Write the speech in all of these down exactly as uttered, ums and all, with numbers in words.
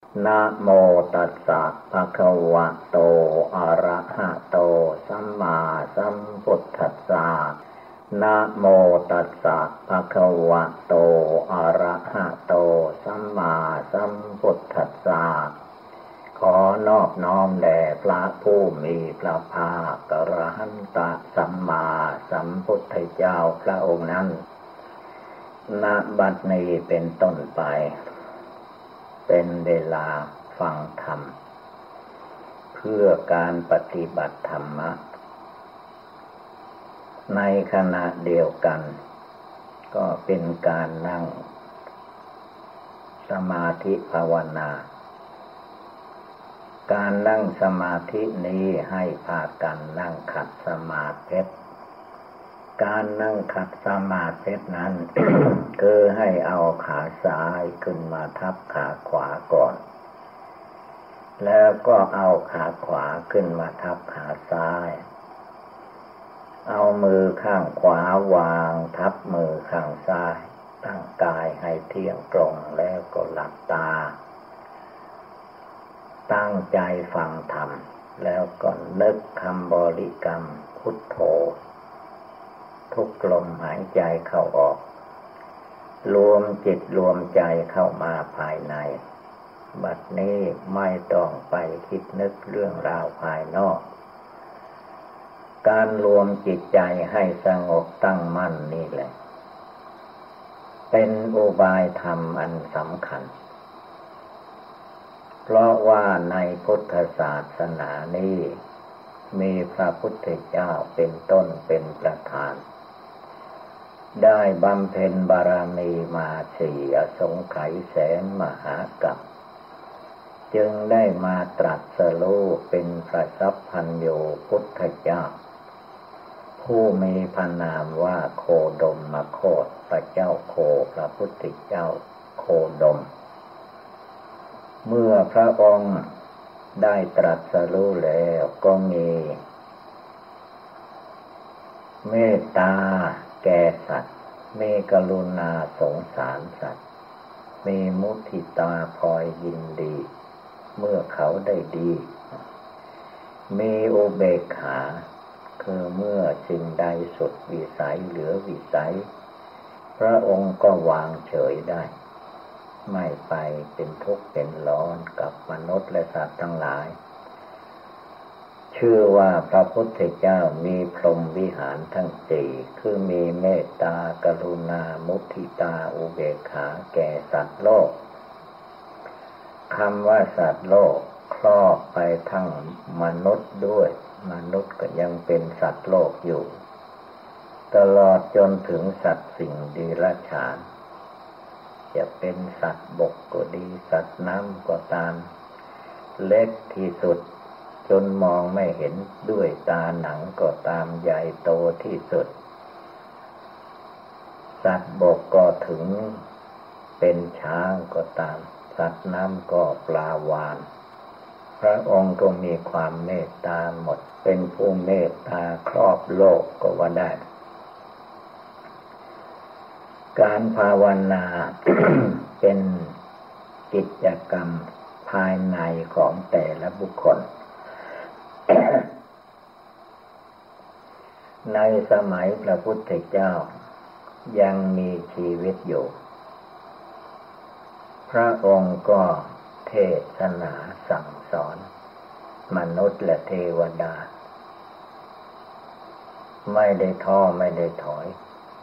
นะโมตัสสะภะคะวะโตอะระหะโตสัมมาสัมพุทธัสสะนะโมตัสสะภะคะวะโตอะระหะโตสัมมาสัมพุทธัสสะขอนอบน้อมแด่พระผู้มีพระภาคอรหันตสัมมาสัมพุทธเจ้าพระองค์นั้นณบัดนี้เป็นต้นไปเป็นเวลาฟังธรรมเพื่อการปฏิบัติธรรมะในขณะเดียวกันก็เป็นการนั่งสมาธิภาวนาการนั่งสมาธินี้ให้พากันนั่งขัดสมาธิการนั่งขัดสมาธินั้น คือให้เอาขาซ้ายขึ้นมาทับขาขวาก่อนแล้วก็เอาขาขวาขึ้นมาทับขาซ้ายเอามือข้างขวาวางทับมือข้างซ้ายตั้งกายให้เที่ยงตรงแล้วก็หลับตาตั้งใจฟังธรรมแล้วก็นึกคำบริกรรมพุทโธทุกลมหายใจเข้าออกรวมจิตรวมใจเข้ามาภายในบัดนี้ไม่ต้องไปคิดนึกเรื่องราวภายนอกการรวมจิตใจให้สงบตั้งมั่นนี่แหละเป็นอุบายธรรมอันสำคัญเพราะว่าในพุทธศาสนานี้มีพระพุทธเจ้าเป็นต้นเป็นประธานได้บำเพ็ญบารมีมาสี่อสงไขยแสนมหากัปจึงได้มาตรัสรู้เป็นพระสัพพัญโญพุทธเจ้าผู้มีพระนามว่าโคดมมโคตพระเจ้าโคพระพุทธเจ้าโคดมเมื่อพระองค์ได้ตรัสรู้แล้วก็มีเมตตาแก่สัตว์มีกรุณาสงสารสัตว์มีมุทิตาพลอยยินดีเมื่อเขาได้ดีมีอุเบกขาคือเมื่อสิ่งใดสุดวิสัยเหลือวิสัยพระองค์ก็วางเฉยได้ไม่ไปเป็นทุกข์เป็นร้อนกับมนุษย์และสัตว์ทั้งหลายชื่อว่าพระพุทธเจ้ามีพรหมวิหารทั้งสี่คือมีเมตตากรุณามุทิตาอุเบกขาแก่สัตว์โลกคำว่าสัตว์โลกครอบไปทั้งมนุษย์ด้วยมนุษย์ก็ยังเป็นสัตว์โลกอยู่ตลอดจนถึงสัตว์สิ่งเดรัจฉานจะเป็นสัตว์บกก็ดีสัตว์น้ำก็ตามเล็กที่สุดจนมองไม่เห็นด้วยตาหนังก็ตามใหญ่โตที่สุดสัตว์บกก็ถึงเป็นช้างก็ตามสัตว์น้ำก็ปลาวาฬพระองค์ก็มีความเมตตาหมดเป็นผู้เมตตาครอบโลกก็ว่าได้การภาวนา เป็นกิจกรรมภายในของแต่ละบุคคล ในสมัยพระพุทธเจ้ายังมีชีวิตอยู่พระองค์ก็เทศนาสั่งสอนมนุษย์และเทวดาไม่ได้ท้อไม่ได้ถอย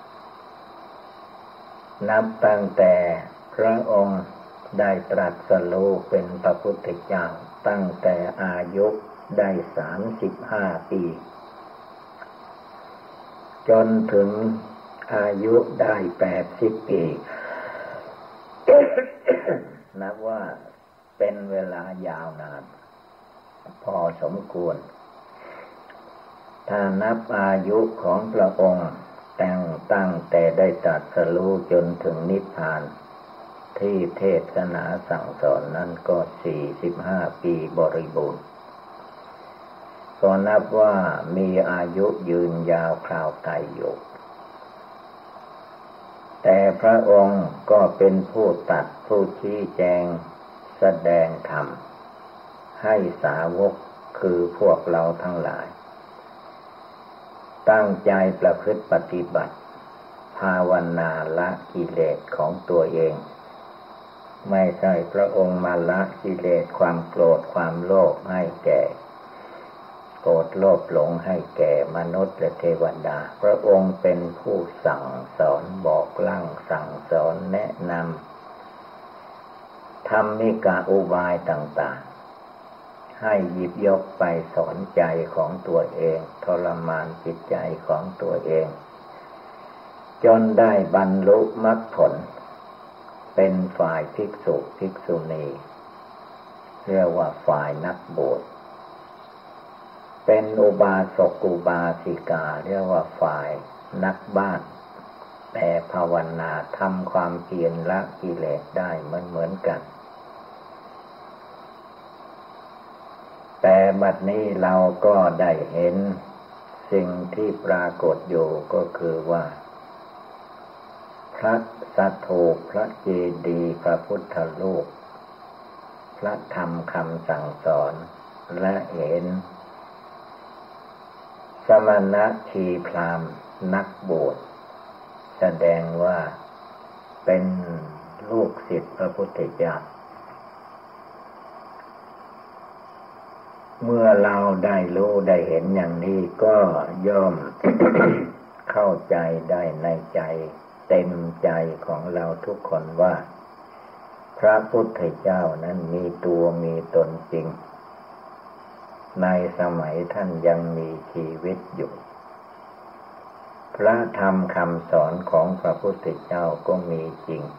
นับตั้งแต่พระองค์ได้ตรัสรู้เป็นพระพุทธเจ้าตั้งแต่อายุได้สามสิบห้าปีจนถึงอายุได้แปดสิบปี นับว่าเป็นเวลายาวนานพอสมควรถ้านับอายุของพระองค์แต่งตั้งแต่ได้ตรัสรู้จนถึงนิพพานที่เทศนาสั่งสอนนั้นก็สี่สิบห้าปีบริบูรณ์ก็นับว่ามีอายุยืนยาวคราวไกลอยู่แต่พระองค์ก็เป็นผู้ตัดผู้ชี้แจงแสดงธรรมให้สาวกคือพวกเราทั้งหลายตั้งใจประพฤติปฏิบัติภาวนาละกิเลสของตัวเองไม่ใช่พระองค์มาละกิเลสความโกรธความโลภให้แก่โกรธโลภหลงให้แก่มนุษย์และเทวดาพระองค์เป็นผู้สั่งสอนบอกลั่งสั่งสอนแนะนำธรรมิกาอุบายต่างๆให้หยิบยกไปสอนใจของตัวเองทรมานจิตใจของตัวเองจนได้บรรลุมรรคผลเป็นฝ่ายภิกษุภิกษุณีเรียกว่าฝ่ายนักบวชเป็นอุบาสกอุบาสิกาเรียกว่าฝ่ายนักบ้านแต่ภาวนาทำความเพียรละกิเลสได้เหมือนเหมือนกันแต่บัดนี้เราก็ได้เห็นสิ่งที่ปรากฏอยู่ก็คือว่าพระสัทโธพระเจดีย์พระพุทธรูปพระธรรมคำสั่งสอนและเห็นสมณชีพราหมณ์นักบวชแสดงว่าเป็นลูกศิษย์พระพุทธเจ้าเมื่อเราได้รู้ได้เห็นอย่างนี้ก็ย่อม เข้าใจได้ในใจเต็มใจของเราทุกคนว่าพระพุทธเจ้านั้นมีตัวมีตนจริงในสมัยท่านยังมีชีวิตอยู่พระธรรมคำสอนของพระพุทธเจ้าก็มีจริง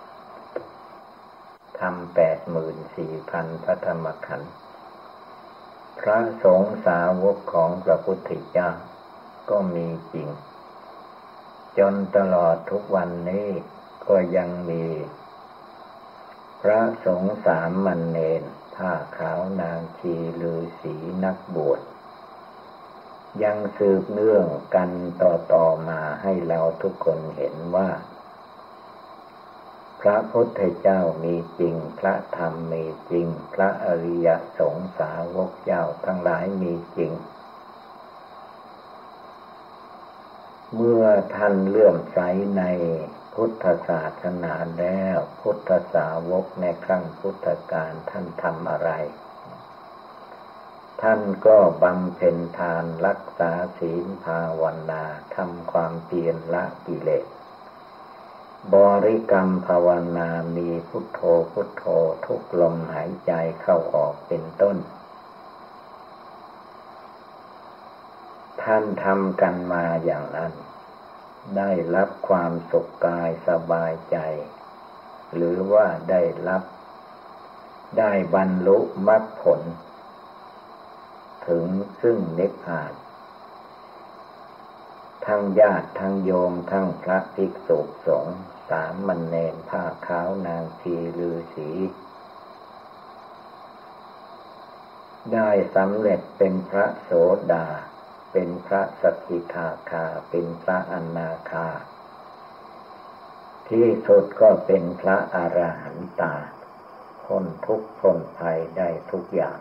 ธรรมแปดหมื่นสี่พันพระธรรมขันธ์พระสงฆ์สาวกของพระพุทธเจ้าก็มีจริงจนตลอดทุกวันนี้ก็ยังมีพระสงฆ์สามเณรผ้าขาวนางชีฤาษีนักบวชยังสืบเนื่องกันต่อๆมาให้เราทุกคนเห็นว่าพระพุทธเจ้ามีจริงพระธรรมมีจริงพระอริยสงฆ์สาวกเจ้าทั้งหลายมีจริงเมื่อท่านเลื่อมใสในพุทธศาสนาแล้วพุทธสาวกในครั้งพุทธกาลท่านทำอะไรท่านก็บำเพ็ญทานรักษาศีลภาวนาทำความเพียรละกิเลสบริกรรมภาวนามีพุทโธพุทโธทุกลมหายใจเข้าออกเป็นต้นท่านทำกันมาอย่างนั้นได้รับความสุขกายสบายใจหรือว่าได้รับได้บรรลุมรรคผลถึงซึ่งนิพพานทั้งญาติทั้งโยมทั้งพระภิกษุสงฆ์สามเณรผ้าขาวนางชีฤาษีได้สำเร็จเป็นพระโสดาเป็นพระสกกิทาคาเป็นพระอนาคาที่สุดก็เป็นพระอรหันตาพ้นทุกข์พ้นภัยได้ทุกอย่าง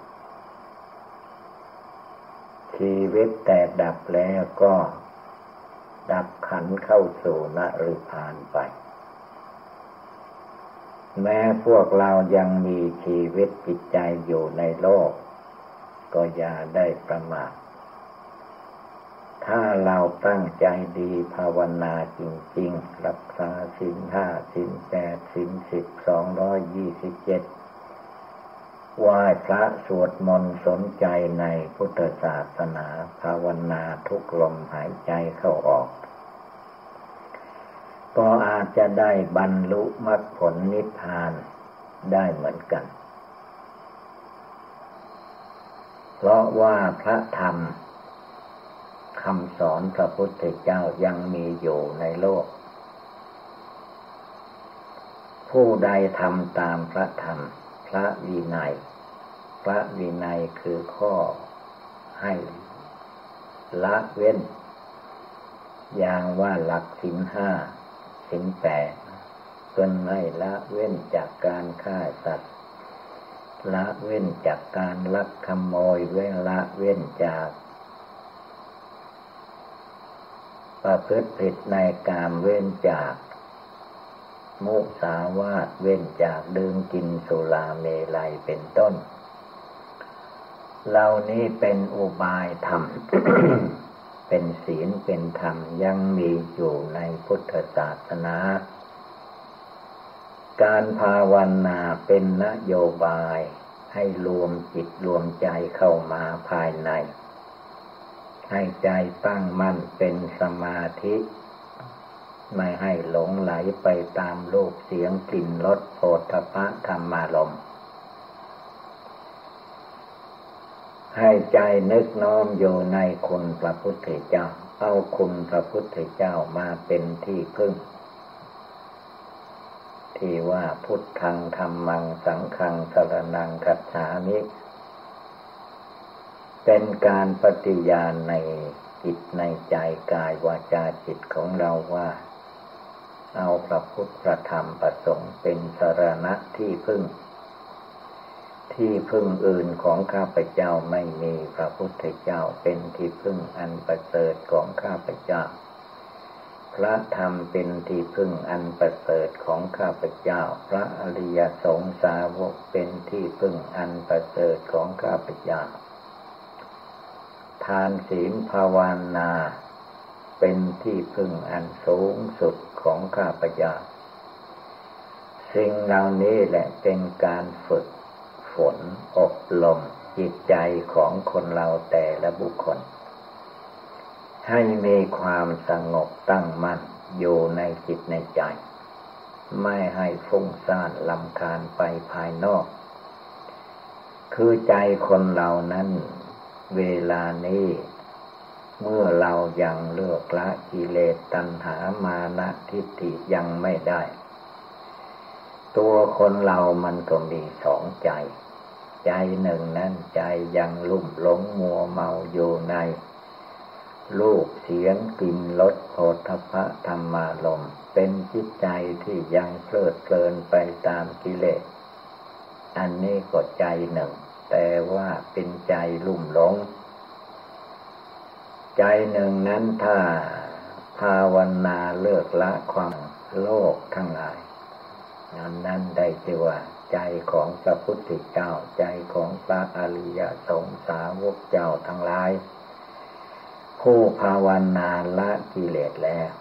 ชีวิตแต่ดับแล้วก็ดับขันธ์เข้าสู่นฤพานไปแม้พวกเรายังมีชีวิตจิตใจอยู่ในโลกก็อย่าได้ประมาทถ้าเราตั้งใจดีภาวนาจริงๆรักษาศีลห้าศีลแปดศีลสิบสองร้อยยี่สิบเจ็ดไหว้พระสวดมนต์สนใจในพุทธศาสนาภาวนาทุกลมหายใจเข้าออกก็อาจจะได้บรรลุมรรคผลนิพพานได้เหมือนกันเพราะว่าพระธรรมคำสอนพระพุทธเจ้ายังมีอยู่ในโลกผู้ใดทำตามพระธรรมพระวินัยพระวินัยคือข้อให้ละเว้นอย่างว่าหลักศีลห้าศีลแปดเพิ่นให้ละเว้นจากการฆ่าสัตว์ละเว้นจากการลักขโมยเว้นละเว้นจากประพฤติผิดในกามเว้นจากมุสาวาทเว้นจากดื่มกินสุราเมลัยเป็นต้นเหล่านี้เป็นอุบายธรรม เป็นศีลเป็นธรรมยังมีอยู่ในพุทธศาสนาการภาวนาเป็นนโยบายให้รวมจิตรวมใจเข้ามาภายในให้ใจตั้งมั่นเป็นสมาธิไม่ให้หลงไหลไปตามรูปเสียงกลิ่นรสโผฏฐัพพะธรรมารมณ์ให้ใจนึกน้อมอยู่ในคุณพระพุทธเจ้าเอาคุณพระพุทธเจ้ามาเป็นที่พึ่งที่ว่าพุทธังธัมมังสังฆังสรณังคัจฉามิเป็นการปฏิญาณในจิตในใจกายวาจาจิตของเราว่าเอาพระพุทธพระธรรมพระสงฆ์เป็นสรณะที่พึ่งที่พึ่งอื่นของข้าพเจ้าไม่มีพระพุทธเจ้าเป็นที่พึ่งอันประเสริฐของข้าพเจ้าพระธรรมเป็นที่พึ่งอันประเสริฐของข้าพเจ้าพระอริยสงฆ์สาวกเป็นที่พึ่งอันประเสริฐของข้าพเจ้าทานศีลภาวนาเป็นที่พึ่งอันสูงสุดของข้าพเจ้าสิ่งเหล่านี้แหละเป็นการฝึกฝนอบรมจิตใจของคนเราแต่ละบุคคลให้มีความสงบตั้งมั่นอยู่ในจิตในใจไม่ให้ฟุ้งซ่านรำคาญไปภายนอกคือใจคนเรานั้นเวลานี้เมื่อเรายังเลิกละกิเลสตัณหามานะทิฏฐิยังไม่ได้ตัวคนเรามันก็มีสองใจใจหนึ่งนั้นใจยังลุ่มหลงมัวเมาอยู่ในรูปเสียงกลิ่นรสโผฏฐัพพะธรรมารมณ์เป็นจิตใจที่ยังเพลิดเพลินไปตามกิเลสอันนี้ก็ใจหนึ่งแต่ว่าเป็นใจลุ่มหลงใจหนึ่งนั้นถ้าภาวนาเลิกละความโลภทั้งหลายนั้นนั้นได้ชื่อว่าใจของพระพุทธเจ้าใจของพระอริยสงฆ์สาวกเจ้าทั้งหลายผู้ภาวนาละกิเลสแล้ว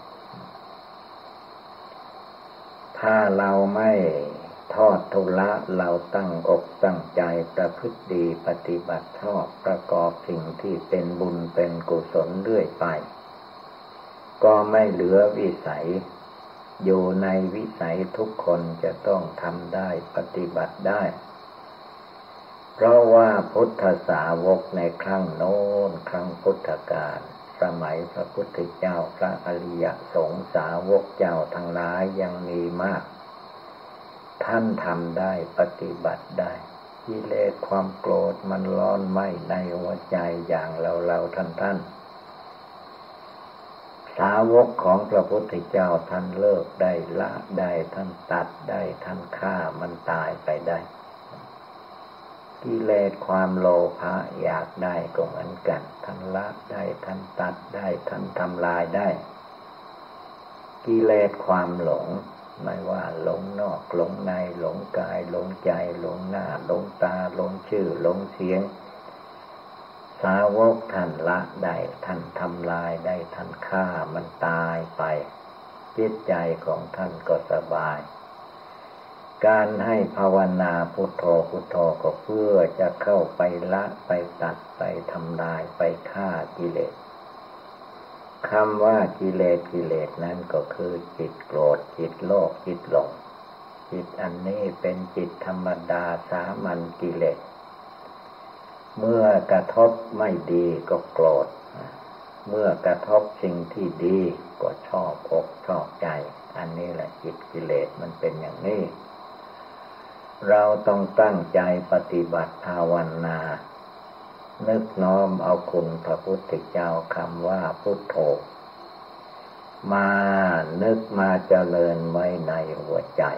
ถ้าเราไม่ทอดทุละเราตั้งอกตั้งใจประพฤติดีปฏิบัติชอบประกอบสิ่งที่เป็นบุญเป็นกุศลเรื่อยไปก็ไม่เหลือวิสัยอยู่ในวิสัยทุกคนจะต้องทำได้ปฏิบัติได้เพราะว่าพุทธสาวกในครั้งโน้นครั้งพุทธกาลสมัยพระพุทธเจ้าพระอริยสงฆ์สาวกเจ้าทั้งหลายยังมีมากท่านทำได้ปฏิบัติได้กิเลสความโกรธมันร้อนไหม้ในหัวใจอย่างเราเราท่านท่านสาวกของพระพุทธเจ้าท่านเลิกได้ละได้ท่านตัดได้ท่านฆ่ามันตายไปได้กิเลสความโลภะอยากได้ก็เหมือนกันท่านละได้ท่านตัดได้ท่านทำลายได้กิเลสความหลงไม่ว่าหลงนอกหลงในหลงกายหลงใจหลงหน้าหลงตาหลงชื่อหลงเสียงสาวกท่านละได้ท่านทำลายได้ท่านฆ่ามันตายไปจิตใจของท่านก็สบายการให้ภาวนาพุทโธพุทโธก็เพื่อจะเข้าไปละไปตัดไปทำลายไปฆ่ากิเลสคำว่ากิเลสกิเลสนั้นก็คือจิตโกรธจิตโลภจิตหลงจิตอันนี้เป็นจิตธรรมดาสามัญกิเลสเมื่อกระทบไม่ดีก็โกรธเมื่อกระทบสิ่งที่ดีก็ชอบอกชอบใจอันนี้แหละจิตกิเลสมันเป็นอย่างนี้เราต้องตั้งใจปฏิบัติภาวนานึกน้อมเอาคุณพระพุทธเจ้าคำว่าพุทโธมานึกมาเจริญไว้ในหัวใจ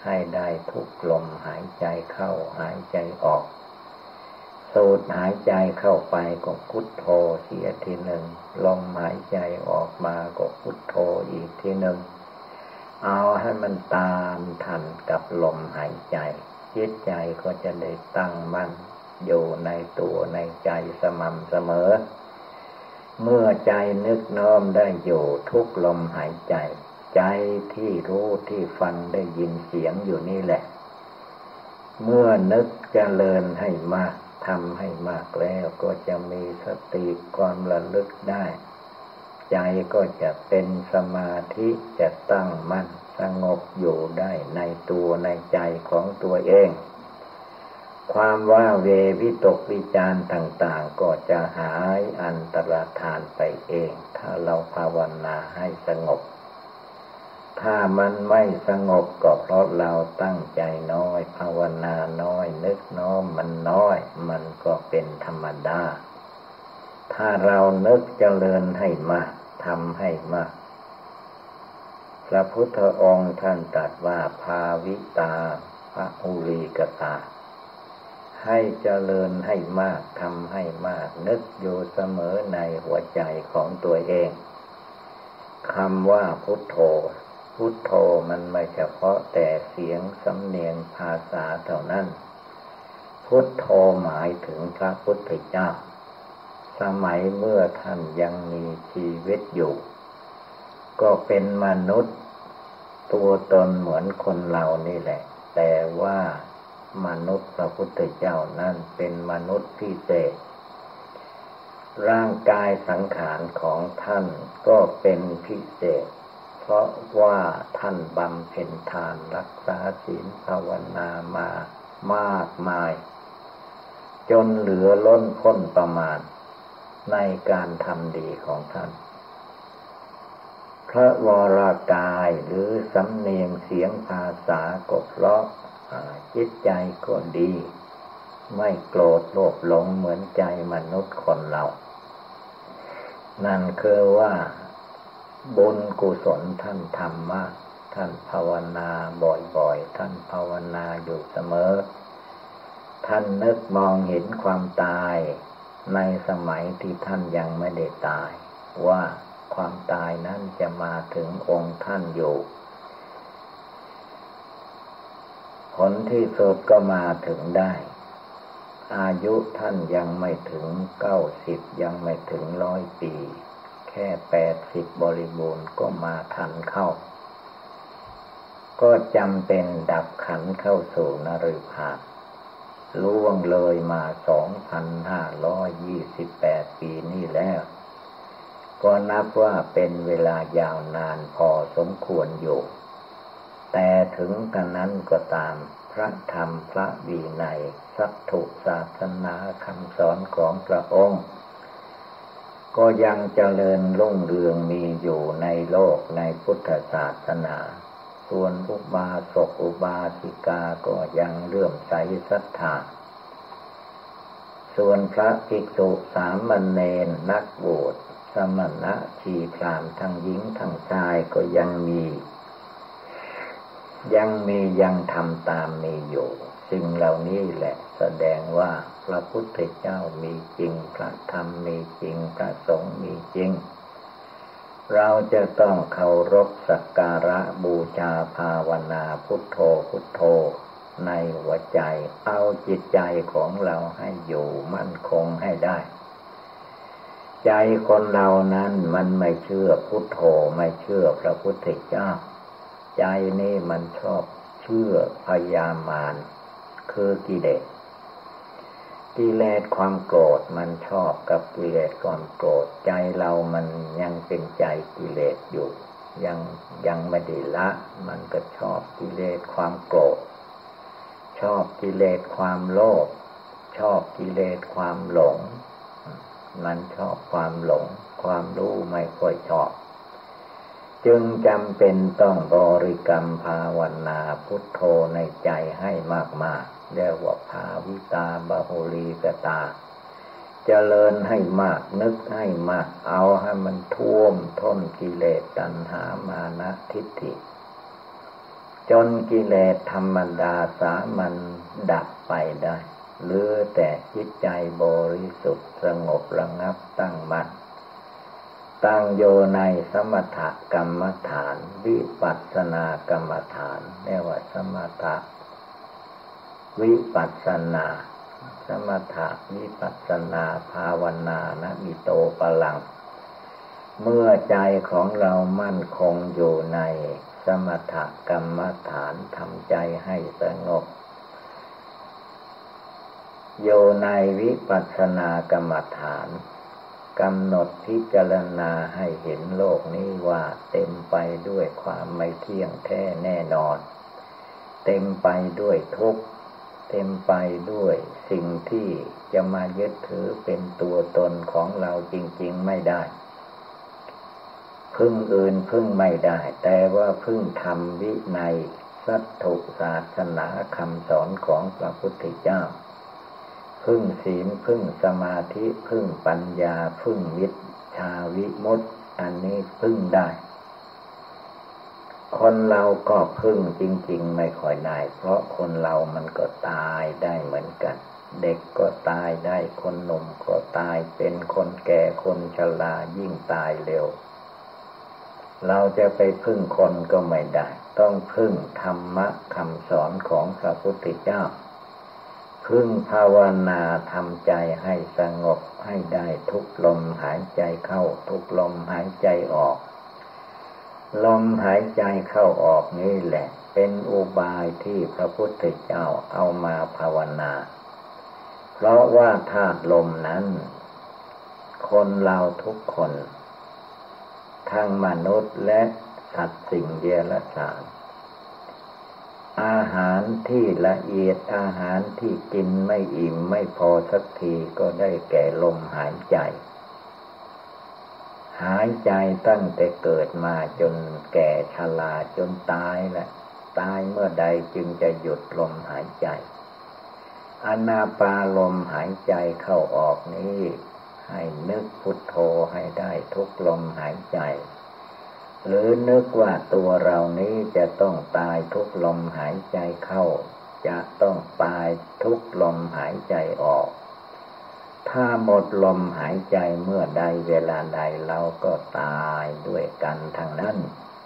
ให้ได้ทุกลมหายใจเข้าหายใจออกสูดหายใจเข้าไปก็พุทโธเสียทีหนึ่งลมหายใจออกมาก็พุทโธอีกทีหนึ่งเอาให้มันตามทันกับลมหายใจจิตใจก็จะได้ตั้งมั่นอยู่ในตัวในใจสม่ำเสมอเมื่อใจนึกน้อมได้อยู่ทุกลมหายใจใจที่รู้ที่ฟังได้ยินเสียงอยู่นี่แหละเมื่อนึกเจริญให้มากทำให้มากแล้วก็จะมีสติความระลึกได้ใจก็จะเป็นสมาธิจะตั้งมั่นสงบอยู่ได้ในตัวในใจของตัวเองความว่าเววิตกวิจารต่างๆก็จะหายอันตรธานไปเองถ้าเราภาวนาให้สงบถ้ามันไม่สงบก็เพราะเราตั้งใจน้อยภาวนาน้อยนึกน้อมมันน้อยมันก็เป็นธรรมดาถ้าเรานึกเจริญให้มากทำให้มากพระพุทธองค์ท่านตรัสว่าภาวิตาภอุลีกตาให้เจริญให้มากทำให้มากนึกอยู่เสมอในหัวใจของตัวเองคำว่าพุทโธพุทโธมันไม่เฉพาะแต่เสียงสำเนียงภาษาเท่านั้นพุทโธหมายถึงพระพุทธเจ้าสมัยเมื่อท่านยังมีชีวิตอยู่ก็เป็นมนุษย์ตัวตนเหมือนคนเรานี่แหละแต่ว่ามนุษย์พระพุทธเจ้านั้นเป็นมนุษย์พิเศษร่างกายสังขารของท่านก็เป็นพิเศษเพราะว่าท่านบำเพ็ญทานรักษาศีลภาวนามามากมายจนเหลือล้นพ้นประมาณในการทำดีของท่านพระวรากายหรือสำเนียงเสียงภาษาก็เพราะจิตใจก็ดีไม่โกรธโลภหลงเหมือนใจมนุษย์คนเรานั่นคือว่าบุญกุศลท่านทำมากท่านภาวนาบ่อยๆท่านภาวนาอยู่เสมอท่านนึกมองเห็นความตายในสมัยที่ท่านยังไม่ได้ตายว่าความตายนั้นจะมาถึงองค์ท่านอยู่ผลที่สุดก็มาถึงได้อายุท่านยังไม่ถึงเก้าสิบยังไม่ถึงร้อยปีแค่แปดสิบบริบูรณ์ก็มาทันเข้าก็จำเป็นดับขันเข้าสู่นฤภาพล่วงเลยมาสองพันห้าร้อยยี่สิบแปดปีนี่แล้วก็นับว่าเป็นเวลายาวนานพอสมควรอยู่แต่ถึงกระนั้นก็ตามพระธรรมพระวินัยสัตถุศาสนาคำสอนของพระองค์ก็ยังเจริญรุ่งเรืองมีอยู่ในโลกในพุทธศาสนาส่วนอุบาสกอุบาสิกาก็ยังเลื่อมใสศรัทธาส่วนพระภิกษุสามเณรนักบวชสมณะชีพรามทั้งหญิงทั้งชายก็ยังมียังมียังทำตามมีอยู่สิ่งเหล่านี้แหละแสดงว่าพระพุทธเจ้ามีจริงพระธรรมมีจริงพระสงฆ์มีจริงเราจะต้องเคารพสักการะบูชาภาวนาพุทโธพุทโธในหัวใจเอาจิตใจของเราให้อยู่มั่นคงให้ได้ใจคนเรานั้นมันไม่เชื่อพุทโธไม่เชื่อพระพุทธเจ้าใจนี่มันชอบเชื่อพยามารคือกิเลสกิเลสความโกรธมันชอบกับกิเลสความโกรธใจเรามันยังเป็นใจกิเลสอยู่ยังยังไม่ได้ละมันก็ชอบกิเลสความโกรธชอบกิเลสความโลภชอบกิเลสความหลงมันชอบความหลงความรู้ไม่ค่อยชอบจึงจำเป็นต้องบริกรรมภาวนาพุทโธในใจให้มากๆเรียกว่าภาวิตาบหุลีกตาเจริญให้มากนึกให้มากเอาให้มันท่วมท้นกิเลสตัณหามานะทิฏฐิจนกิเลสธรรมดาสามัญดับไปได้เหลือแต่จิตใจบริสุทธิ์สงบระงับตั้งมั่นตั้งโยในสมถกรรมฐานวิปัสสนากรรมฐานเรียกว่าสมถะวิปัสสนาสมถะวิปัสสนาภาวนานะมิโตปะลังเมื่อใจของเรามั่นคงอยู่ในสมถกรรมฐานทำใจให้สงบอยู่ในวิปัสสนากรรมฐานกำหนดพิจารณาให้เห็นโลกนี้ว่าเต็มไปด้วยความไม่เที่ยงแท้แน่นอนเต็มไปด้วยทุกข์เต็มไปด้วยสิ่งที่จะมายึดถือเป็นตัวตนของเราจริงๆไม่ได้พึ่งอื่นพึ่งไม่ได้แต่ว่าพึ่งธรรมวินัยสัตถุศาสนาคำสอนของพระพุทธเจ้าพึ่งศีลพึ่งสมาธิพึ่งปัญญาพึ่งวิชาวิมุตติอันนี้พึ่งได้คนเราก็พึ่งจริงๆไม่ค่อยได้เพราะคนเรามันก็ตายได้เหมือนกันเด็กก็ตายได้คนหนุ่มก็ตายเป็นคนแก่คนชรายิ่งตายเร็วเราจะไปพึ่งคนก็ไม่ได้ต้องพึ่งธรรมะคำสอนของพระพุทธเจ้าพึ่งภาวนาทำใจให้สงบให้ได้ทุกลมหายใจเข้าทุกลมหายใจออกลมหายใจเข้าออกนี่แหละเป็นอุบายที่พระพุทธเจ้าเอามาภาวนาเพราะว่าธาตุลมนั้นคนเราทุกคนทั้งมนุษย์และสัตว์สิ่งเดรัจฉานอาหารที่ละเอียดอาหารที่กินไม่อิ่มไม่พอสักทีก็ได้แก่ลมหายใจหายใจตั้งแต่เกิดมาจนแก่ชราจนตายแหละตายเมื่อใดจึงจะหยุดลมหายใจอานาปานลมหายใจเข้าออกนี้ให้นึกพุทโธให้ได้ทุกลมหายใจหรือนึกว่าตัวเรานี้จะต้องตายทุกลมหายใจเข้าจะต้องตายทุกลมหายใจออกถ้าหมดลมหายใจเมื่อใดเวลาใดเราก็ตายด้วยกันทั้งนั้น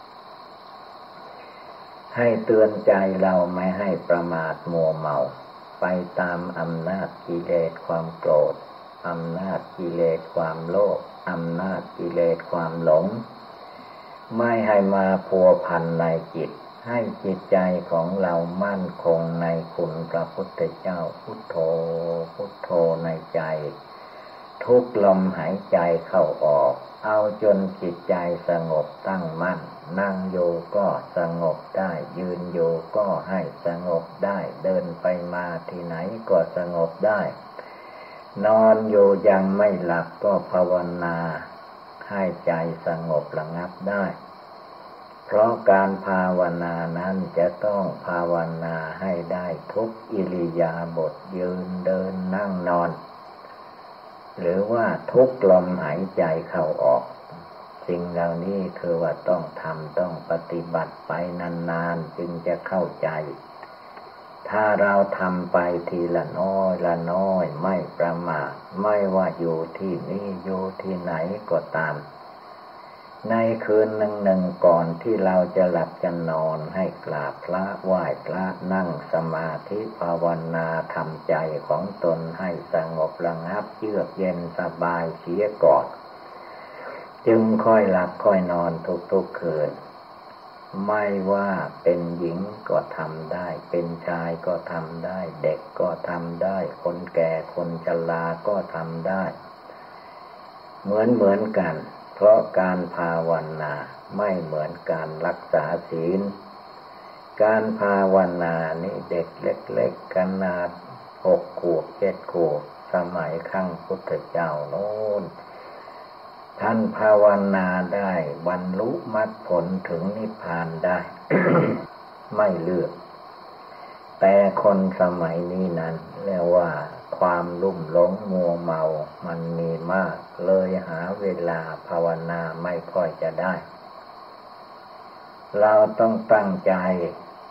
ให้เตือนใจเราไม่ให้ประมาทมัวเมาไปตามอำนาจกิเลสความโกรธอำนาจกิเลสความโลภอำนาจกิเลสความหลงไม่ให้มาพัวพันในจิตให้จิตใจของเรามั่นคงในคุณพระพุทธเจ้าพุทโธพุทโธในใจทุกลมหายใจเข้าออกเอาจนจิตใจสงบตั้งมั่นนั่งโยก็สงบได้ยืนโยก็ให้สงบได้เดินไปมาที่ไหนก็สงบได้นอนอยู่ยังไม่หลับก็ภาวนาให้ใจสงบระงับได้เพราะการภาวนานั้นจะต้องภาวนาให้ได้ทุกอิริยาบถยืนเดินนั่งนอนหรือว่าทุกลมหายใจเข้าออกสิ่งเหล่านี้คือว่าต้องทำต้องปฏิบัติไปนานๆจึงจะเข้าใจถ้าเราทำไปทีละน้อยละน้อยไม่ประมาทไม่ว่าอยู่ที่นี่อยู่ที่ไหนก็ตามในคืนหนึ่งหนึ่งก่อนที่เราจะหลับจะนอนให้กราบพระไหว้พระนั่งสมาธิภาวนาทำใจของตนให้สงบระงับเยือกเย็นสบายเสียก่อนจึงค่อยหลับค่อยนอนทุกๆคืนไม่ว่าเป็นหญิงก็ทำได้เป็นชายก็ทำได้เด็กก็ทำได้คนแก่คนชราก็ทำได้เหมือนเหมือนกันเพราะการภาวนาไม่เหมือนการรักษาศีลการภาวนานี่เด็กเล็กๆขนาดหกขวบเจ็ดขวบสมัยครั้งพุทธเจ้าโน้นท่านภาวนาได้บรรลุมรรคผลถึงนิพพานได้ ไม่เลือกแต่คนสมัยนี้นั้นเรียกว่าความลุ่มหลงมัวเมามันมีมากเลยหาเวลาภาวนาไม่ค่อยจะได้เราต้องตั้งใจ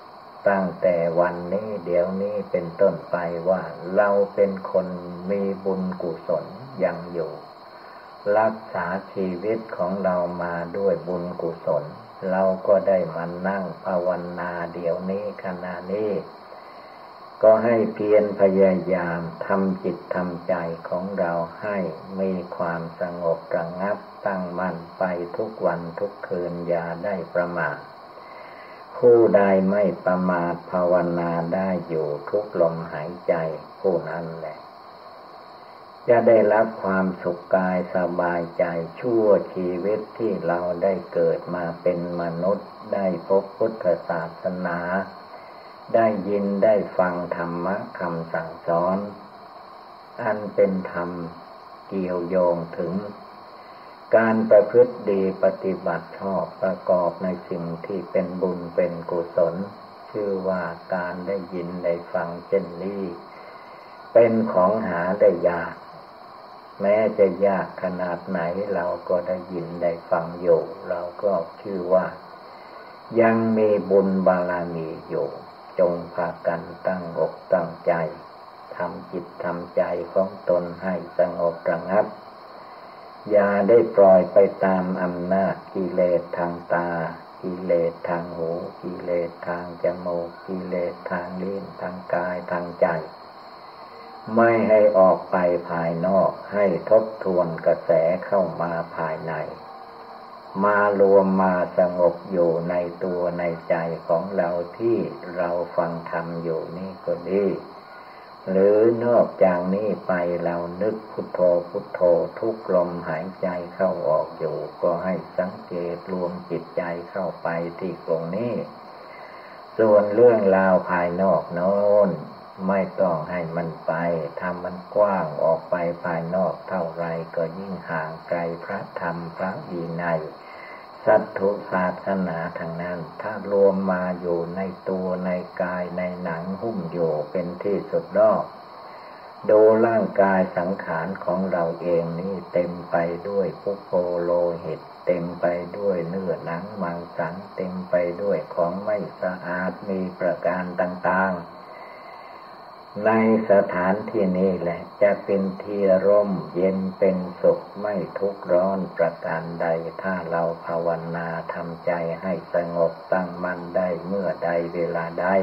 ตั้งแต่วันนี้เดี๋ยวนี้เป็นต้นไปว่าเราเป็นคนมีบุญกุศลยังอยู่รักษาชีวิตของเรามาด้วยบุญกุศลเราก็ได้มานั่งภาวนาเดี๋ยวนี้ขณะนี้ก็ให้เพียรพยายามทำจิตทำใจของเราให้มีความสงบระงับตั้งมั่นไปทุกวันทุกคืนอย่าได้ประมาทผู้ใดไม่ประมาทภาวนาได้อยู่ทุกลมหายใจผู้นั้นแหละจะได้รับความสุขกายสบายใจชั่วชีวิตที่เราได้เกิดมาเป็นมนุษย์ได้พบพุทธศาสนาได้ยินได้ฟังธรรมะคำสั่งสอนอันเป็นธรรมเกี่ยวโยงถึงการประพฤติดีปฏิบัติชอบประกอบในสิ่งที่เป็นบุญเป็นกุศลชื่อว่าการได้ยินได้ฟังเช่นนี้เป็นของหาได้ยากแม้จะยากขนาดไหนเราก็ได้ยินได้ฟังอยู่เราก็ชื่อว่ายังมีบุญบารมีอยู่จงพากันตั้งอกตั้งใจทำจิตทำใจของตนให้สงบระงับอย่าได้ปล่อยไปตามอำนาจกิเลสทางตากิเลสทางหูกิเลสทางจมูกกิเลสทางลิ้นทางกายทางใจไม่ให้ออกไปภายนอกให้ทบทวนกระแสเข้ามาภายในมารวมมาสงบอยู่ในตัวในใจของเราที่เราฟังธรรมอยู่นี่ก็ดีหรือนอกจากนี้ไปเรานึกพุทโธพุทโธทุกลมหายใจเข้าออกอยู่ก็ให้สังเกตรวมจิตใจเข้าไปที่ตรงนี้ส่วนเรื่องราวภายนอกโน้นไม่ต้องให้มันไปถ้ามันกว้างออกไปภายนอกเท่าไรก็ยิ่งห่างไกลพระธรรมพระวินัยสัตถุศาสนาทางนั้นถ้ารวมมาอยู่ในตัวในกายในหนังหุ้มอยู่เป็นที่สุดรอบดูร่างกายสังขารของเราเองนี่เต็มไปด้วยปุโพโลหิตเต็มไปด้วยเนื้อหนังมังสังเต็มไปด้วยของไม่สะอาดมีประการต่างๆในสถานที่นี้แหละจะเป็นที่ร่มเย็นเป็นสุขไม่ทุกข์ร้อนประการใดถ้าเราภาวนาทำใจให้สงบตั้งมั่นได้เมื่อใดเวลาใด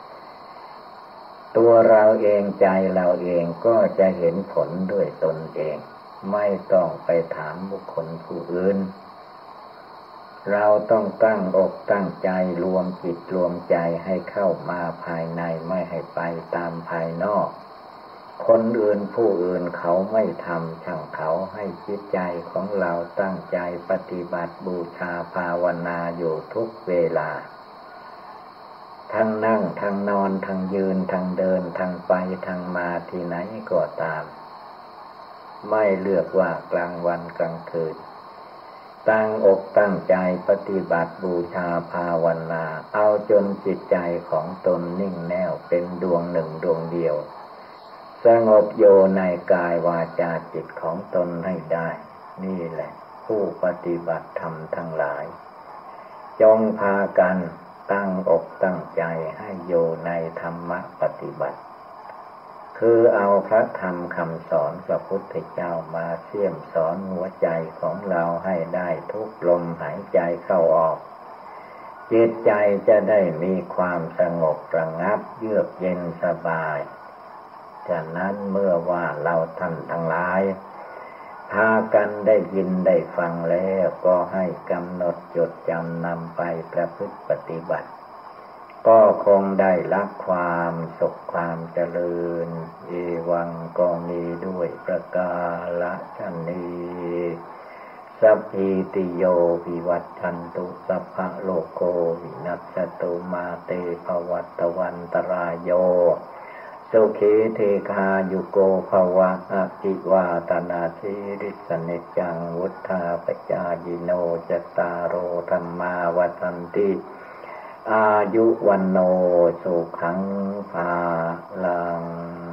ตัวเราเองใจเราเองก็จะเห็นผลด้วยตนเองไม่ต้องไปถามบุคคลผู้อื่นเราต้องตั้งอกตั้งใจรวมจิตรวมใจให้เข้ามาภายในไม่ให้ไปตามภายนอกคนอื่นผู้อื่นเขาไม่ทำช่างเขาให้จิตใจของเราตั้งใจปฏิบัติบูชาภาวนาอยู่ทุกเวลาทั้งนั่งทั้งนอนทั้งยืนทั้งเดินทั้งไปทั้งมาที่ไหนก็ตามไม่เลือกว่ากลางวันกลางคืนตั้งอกตั้งใจปฏิบัติบูชาภาวนาเอาจนจิตใจของตนนิ่งแน่วเป็นดวงหนึ่งดวงเดียวสงบโยในกายวาจาจิตของตนให้ได้นี่แหละผู้ปฏิบัติธรรมทั้งหลายจงพากันตั้งอกตั้งใจให้โยในธรรมปฏิบัติคือเอาพระธรรมคำสอนพระพุทธเจ้ามาเสี่ยมสอนหัวใจของเราให้ได้ทุกลมหายใจเข้าออกจิตใจจะได้มีความสงบระงับเยือกเย็นสบายฉะนั้นเมื่อว่าเราท่านทั้งหลายพากันได้ยินได้ฟังแล้วก็ให้กำหนดจดจำนำไปประพฤติปฏิบัติก็คงได้รับความสุขความเจริญเอวังก็มีด้วยประกาศนี้สัพพิติโยวิวัชชันตุสัพพะโลกโควินัสสตุมาเตภวัตวันตรายโยสุขีเทคายุโกภวะอภิวาตนาสิริสเนจังวุฒาปจายิโนจตารโอธรรมาวัฏันติอายุวันโนสุขังภาลัง